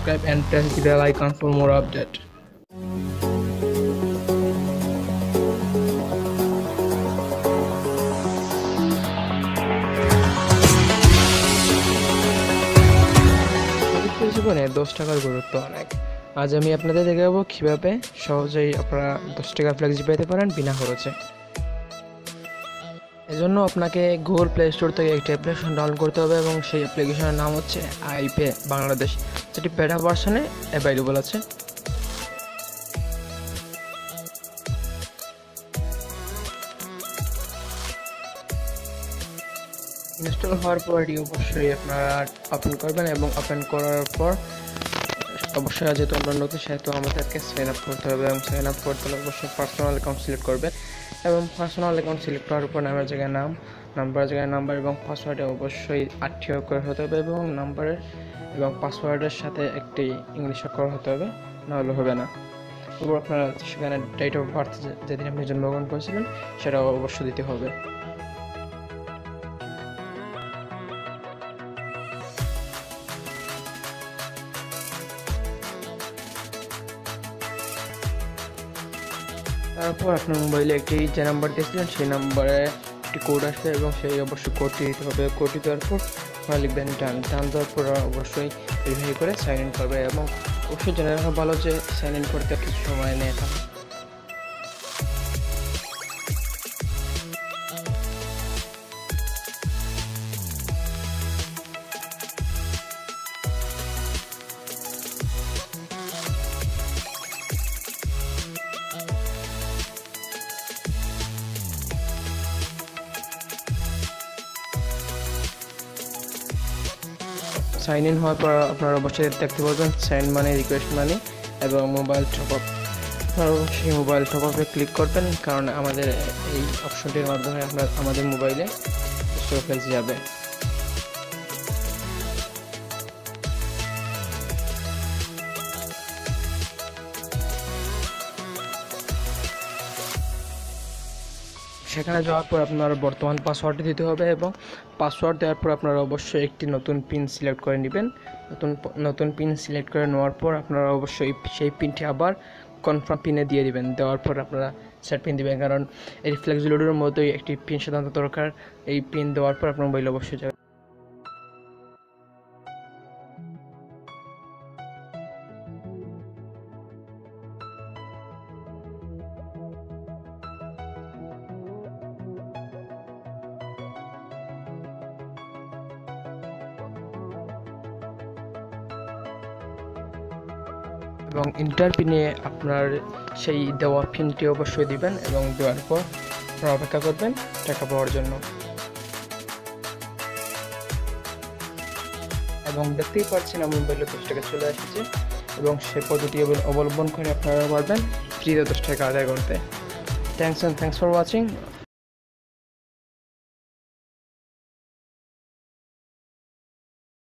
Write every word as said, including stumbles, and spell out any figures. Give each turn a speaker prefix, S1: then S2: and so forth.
S1: subscribe and press the bell icon for more update. জীবনে দশ টাকার গুরুত্ব অনেক। আজ আমি আপনাদের দেখাবো কিভাবে সহজেই আপনারা দশ টাকা ফ্লেক্সি পেতে পারেন বিনা খরচে। এজন্য আপনাকে গুগল প্লে স্টোর থেকে একটি অ্যাপ্লিকেশন ডাউনলোড করতে হবে এবং সেই অ্যাপ্লিকেশনের নাম হচ্ছে আইপে বাংলাদেশ, যেটি বেটা ভার্সনে অ্যাভেলেবল আছে। ইনস্টল হওয়ার পর এটি অবশ্যই আপনারা ওপেন করবেন এবং ওপেন করার পর অবশ্যই যেহেতু আমরা নতুন সেহেতু আমাদেরকে সাইন আপ করতে হবে এবং সাইন আপ করতে হলে অবশ্যই পার্সোনাল অ্যাকাউন্ট সিলেক্ট করবেন এবং পার্সোনাল অ্যাকাউন্ট সিলেক্ট করার পর নামের জায়গায় নাম, নাম্বারের জায়গায় নাম্বার এবং পাসওয়ার্ডে অবশ্যই আটটি অক্ষর হতে হবে এবং নাম্বারের এবং পাসওয়ার্ডের সাথে একটি ইংলিশ অক্ষর হতে হবে, নাহলে হবে না। এরপর আপনারা সেখানে ডেট অফ বার্থ যেদিন আপনি জন্মগ্রহণ করেছিলেন সেটাও অবশ্যই দিতে হবে। তারপর আপনার মোবাইলে একটি যে নাম্বার দিয়েছিলেন সেই নাম্বারে একটি কোড আসবে এবং সেই অবশ্যই কোডটি দিতে হবে। কোডটি দেওয়ার পর আপনারা লিখবেন ডান। ডান দেওয়ার পর অবশ্যই ভেরিফাই করে সাইন ইন করবে এবং অবশ্যই জেনে রাখা ভালো যে সাইন ইন করতে কিছু সময় নেয় থাকে। সাইন ইন হওয়ার পর আপনারা অবশ্যই দেখতে পারবেন সাইন মানি, রিকোয়েস্ট মানি এবং মোবাইল টপ আপ। আপনারা সেই মোবাইল টপ আপে ক্লিক করবেন, কারণ আমাদের এই অপশনটির মাধ্যমে আপনার আমাদের মোবাইলে ফ্লেক্সি যাবে। সেখানে যাওয়ার পর আপনারা বর্তমান পাসওয়ার্ডটি দিতে হবে এবং পাসওয়ার্ড দেওয়ার পর আপনারা অবশ্যই একটি নতুন পিন সিলেক্ট করে নেবেন। নতুন নতুন পিন সিলেক্ট করে নেওয়ার পর আপনারা অবশ্যই সেই পিনটি আবার কনফার্ম পিনে দিয়ে দিবেন। দেওয়ার পর আপনারা সেট পিন দিবেন, কারণ এই ফ্লেক্সিলোডের মতোই একটি পিন সাধারণত দরকার। এই পিন দেওয়ার পর আপনার মোবাইল অবশ্যই যাবে। এবং ইন্টার পিনে আপনার সেই দেওয়া পিনটি অবশ্যই দিবেন এবং দেওয়ার পর আপনারা অপেক্ষা করবেন টাকা পাওয়ার জন্য। এবং দেখতেই পাচ্ছেন আমার মোবাইলে দশ টাকা চলে এসেছে এবং সেই পদ্ধতি অবলম্বন করে আপনারা পারবেন ফ্রিতে দশ টাকা আদায় করতে। Thanks and thanks for watching.